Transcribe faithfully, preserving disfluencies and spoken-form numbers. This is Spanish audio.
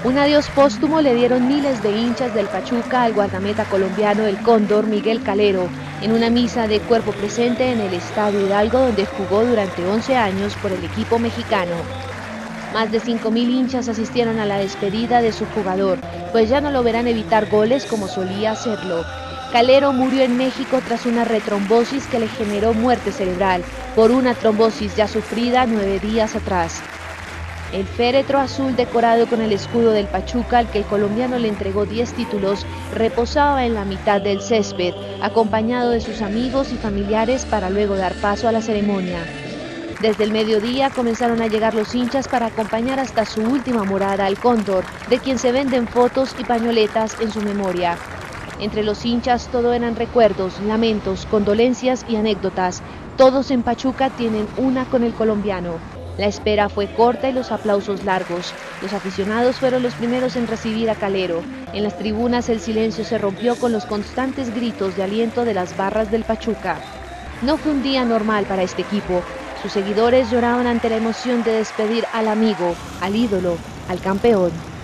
Un adiós póstumo le dieron miles de hinchas del Pachuca al guardameta colombiano El Cóndor Miguel Calero en una misa de cuerpo presente en el Estadio Hidalgo, donde jugó durante once años por el equipo mexicano. Más de cinco mil hinchas asistieron a la despedida de su jugador, pues ya no lo verán evitar goles como solía hacerlo. Calero murió en México tras una retrombosis que le generó muerte cerebral por una trombosis ya sufrida nueve días atrás. El féretro azul decorado con el escudo del Pachuca, al que el colombiano le entregó diez títulos, reposaba en la mitad del césped, acompañado de sus amigos y familiares para luego dar paso a la ceremonia. Desde el mediodía comenzaron a llegar los hinchas para acompañar hasta su última morada al Cóndor, de quien se venden fotos y pañoletas en su memoria. Entre los hinchas todo eran recuerdos, lamentos, condolencias y anécdotas. Todos en Pachuca tienen una con el colombiano. La espera fue corta y los aplausos largos. Los aficionados fueron los primeros en recibir a Calero. En las tribunas el silencio se rompió con los constantes gritos de aliento de las barras del Pachuca. No fue un día normal para este equipo. Sus seguidores lloraban ante la emoción de despedir al amigo, al ídolo, al campeón.